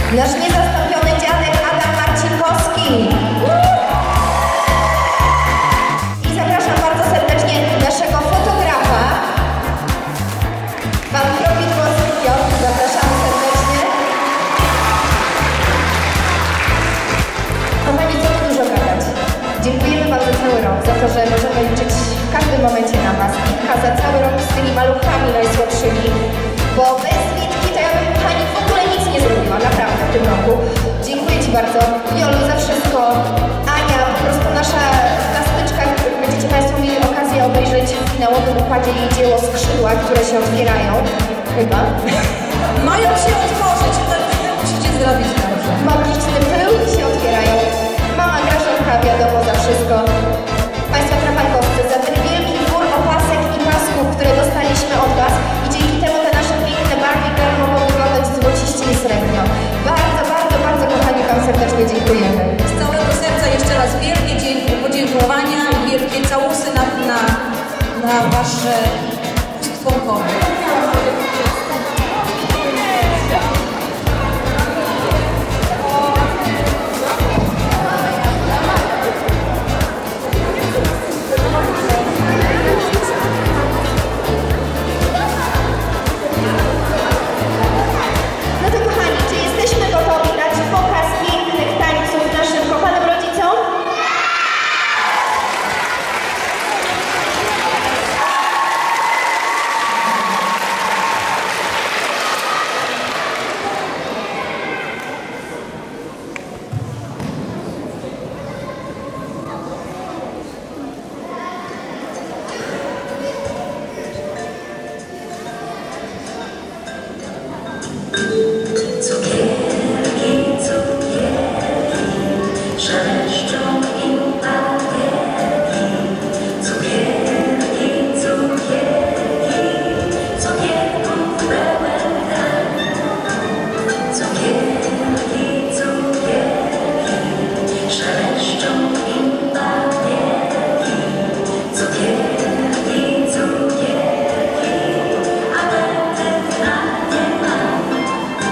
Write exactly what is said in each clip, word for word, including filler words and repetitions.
Nasz niezastąpiony dziadek Adam Marcinkowski. I zapraszam bardzo serdecznie naszego fotografa, pan Profit Włoski Piotr. Zapraszamy serdecznie. Kochani, co tu dużo gadać. Dziękujemy wam za cały rok, za to, że możemy liczyć w każdym momencie na was. Witka za cały rok z tymi maluchami najsłodszymi, bo bez Witki to ja bym, kochani, w ogóle nic nie zrobiła, naprawdę, w tym roku. Dziękuję ci bardzo, Jolu, za wszystko. Ania, po prostu nasza plastyczka, będziecie państwo mieli okazję obejrzeć w finałowym układzie jej dzieło Skrzydła, które się otwierają, chyba. Mają się otworzyć, to musicie zrobić dobrze. Magiczny pył się otwierają. Mama Grażynka, wiadomo, za wszystko. Państwo trafankowcy, za ten wielki wór opasek i pasków, które dostaliśmy od was i dzięki temu te nasze piękne Barbie Girl mogą wyglądać złociście i srebrno. Bardzo, bardzo, bardzo, kochani, wam serdecznie dziękujemy. Z całego serca jeszcze raz wielkie podziękowania i wielkie całusy na, na, na wasze ustwonkowe. Thank you.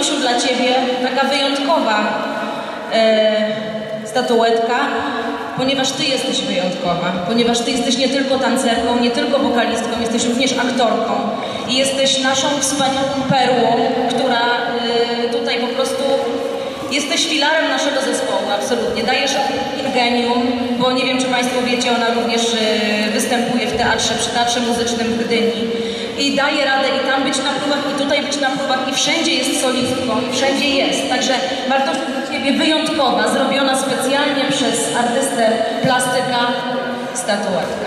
Malusiu, dla Ciebie taka wyjątkowa e, statuetka, ponieważ Ty jesteś wyjątkowa, ponieważ Ty jesteś nie tylko tancerką, nie tylko wokalistką, jesteś również aktorką i jesteś naszą wspaniałą perłą, która e, tutaj po prostu jesteś filarem naszego zespołu, absolutnie. Dajesz ingenium, bo nie wiem, czy Państwo wiecie, ona również e, występuje w teatrze, przy Teatrze Muzycznym w Gdyni. I daje radę i tam być na próbach, i tutaj być na próbach, i wszędzie jest solistką, i wszędzie jest. Także wartość dla Ciebie wyjątkowa, zrobiona specjalnie przez artystę plastyka, statuetka.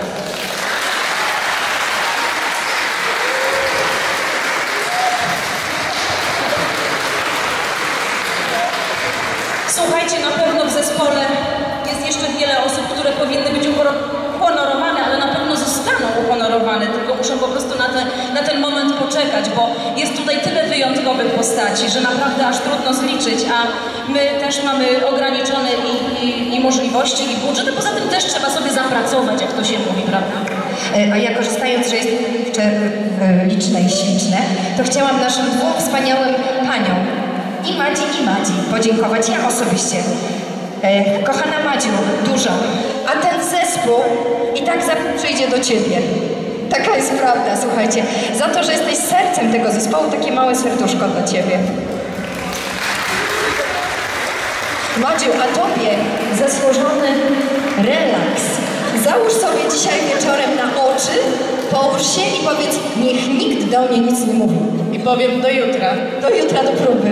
Słuchajcie, na pewno w zespole jest jeszcze wiele osób, które powinny być uhonorowane, ale na pewno zostaną uhonorowane, tylko muszą po prostu na, te, na ten moment poczekać, bo jest tutaj tyle wyjątkowych postaci, że naprawdę aż trudno zliczyć, a my też mamy ograniczone i, i, i możliwości, i budżet, a poza tym też trzeba sobie zapracować, jak to się mówi, prawda? A ja, korzystając, że jest liczne i śliczne, to chciałam naszym dwóm wspaniałym paniom, i Madzi, i Madzi, podziękować ja osobiście. E, kochana Madziu, dużo, a ten zespół i tak zawsze przyjdzie do Ciebie. Taka jest prawda, słuchajcie. Za to, że jesteś sercem tego zespołu, takie małe serduszko dla Ciebie. Madziu, a Tobie zasłużony relaks. Załóż sobie dzisiaj wieczorem na oczy, połóż się i powiedz, niech nikt do mnie nic nie mówi. I powiem do jutra. Do jutra do próby.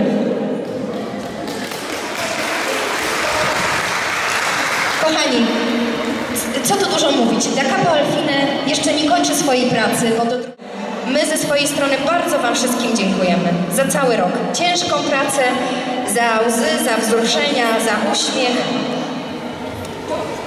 Kochani, co tu dużo mówić, Da Capo al Fine jeszcze nie kończy swojej pracy, bo to... My ze swojej strony bardzo Wam wszystkim dziękujemy za cały rok. Ciężką pracę, za łzy, za wzruszenia, za uśmiech.